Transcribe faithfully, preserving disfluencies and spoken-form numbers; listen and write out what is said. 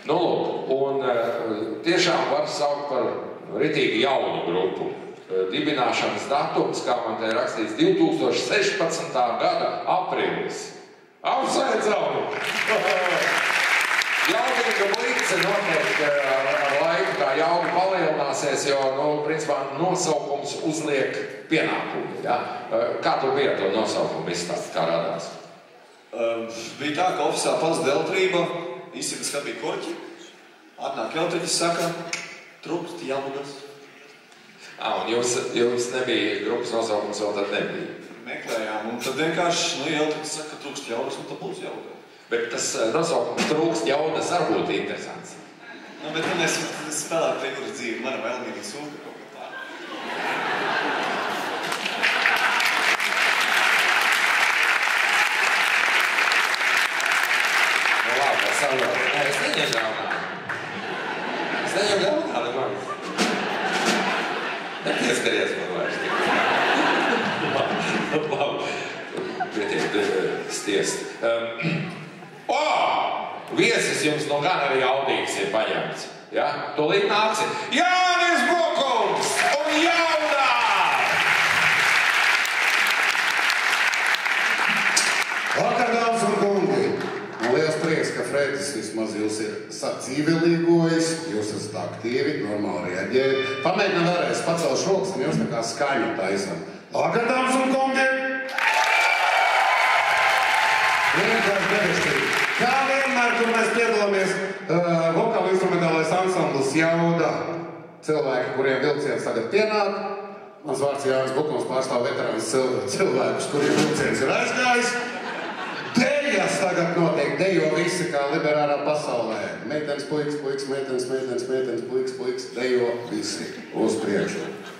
Nu, lūk, un tiešām var saukt par ritīgi jaunu grupu. Dibināšanas datums, kā man te rakstīts, divi tūkstoši sešpadsmitā gada aprīlis. Apsveicam! Jaudīga blice noteikti ar, ar laiku tā jauda palielināsies, jo, nu, principā, nosaukums uzliek pienākumu, ja? Kā tu bija to nosaukumu izstāst, kā radās? Um, bija tā, ka ofisā pats deltrība, izsaka skatīt korķi, atnāk jautriķis, saka, trūkst jaudas. Ā, un jūs, jūs nebija grupas nosaukums, vēl tad nebija? Meklējām, un tad vienkārši, nu, jautriķis saka, ka trūkst jaudas, un tad būs jauda. Bet tas nosaukums trūkst jaudas var būt interesants. Nu, bet nu, mēs spēlētu figuras dzīvi, mana vēlmīga sūka kaut kā tā. Nu, labi, es saprotu. Nē, es neņem galvenā. Es neņem galvenā, nemaz. Nepieskaries man vairs. Labi, labi. Pietiek stiest. Um, o! Viesis jums no gan arī jaudīgs ir paņemts. Ja? Tūlīt nāksi. Jānis Bokums un Jaudā! Vakar, dāmas un kungi! Man liels prieks, ka Fredis vismaz jūs ir sacīvilīgojis, jūs esat aktīvi, normāli reaģējat. Pamēģinām vēlreiz pacelšu rokas un jūs tā kā skaņu taisam. Vakar, dāmas un kungi! Vienkārši debestīgi. Kā vienmēr, kur mēs piedalāmies, uh, vokāla instrumentālais ansamblis Jauda. Cilvēki, kuriem vilciens tagad pienāk. Mans vārds Jānis Bukums pārstāv veterāns cilvēkus, kuriem vilciens ir aizgājis. Dejas tagad notiek, dejo visi kā liberārā pasaulē. Meitenes, puikas, puikas, meitenes, meitenes, meitenes, puikas, puikas, dejo visi uz priekšu.